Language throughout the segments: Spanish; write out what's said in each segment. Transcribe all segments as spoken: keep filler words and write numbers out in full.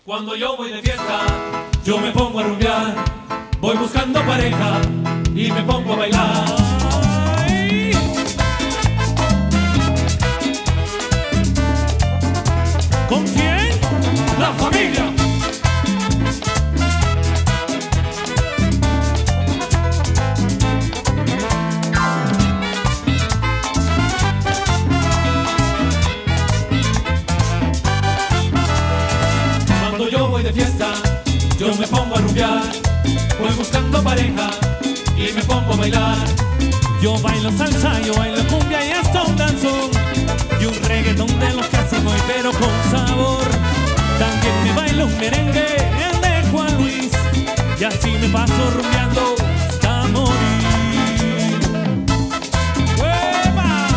Cuando yo voy de fiesta, yo me pongo a rumbear, voy buscando pareja y me pongo a bailar. Ay. ¿Con quién? La familia. Cuando yo voy de fiesta, yo me pongo a rumbear, voy buscando pareja y me pongo a bailar. Yo bailo salsa, yo bailo cumbia y hasta un danzón, y un reggaetón de los que hacen hoy pero con sabor. También me bailo un merengue, el de Juan Luis, y así me paso rumbeando hasta morir. ¡Uepa!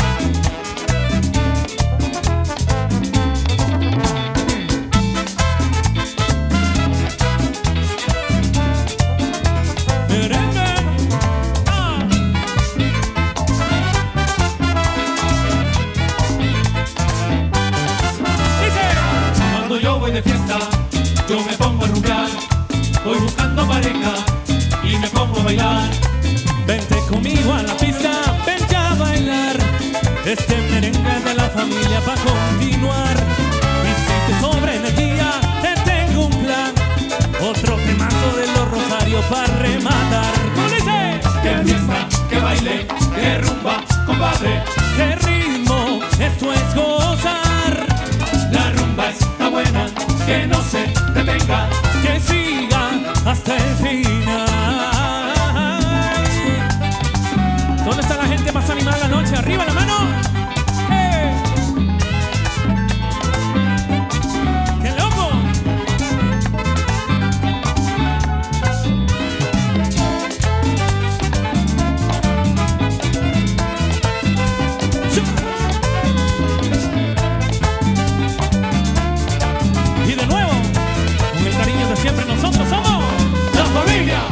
Merengue. Cuando yo voy de fiesta, yo me pongo a rumbear, voy buscando pareja y me pongo a bailar. Vente conmigo a la pista, vente a bailar este merengue de la familia pa' continuar. Y si te sobra energía, te tengo un plan, otro temazo de los Rosarios pa' rematar. ¿Cómo dice? Que fiesta, que baile, que rumba, compadre. ¡Qué ritmo! Esto es gozar. La rumba está buena, que no se detenga, Que siga hasta el final. ¿Dónde está la gente más animada la noche? ¡Arriba la mano! ¡Eh! ¡Qué loco! Y de nuevo, con el cariño de siempre, nosotros somos la familia.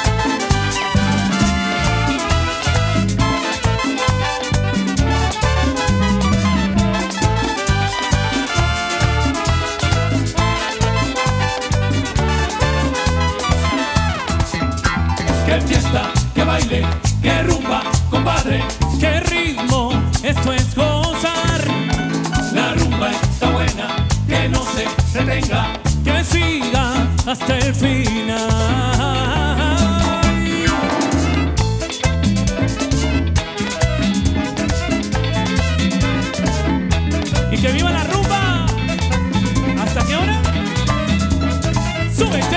Que fiesta, que baile, que rumba, compadre. ¡Qué ritmo! Esto es gozar. La rumba está buena, que no se detenga, Que siga hasta el final. Y que viva la rumba. ¿Hasta qué hora? ¡Súbete!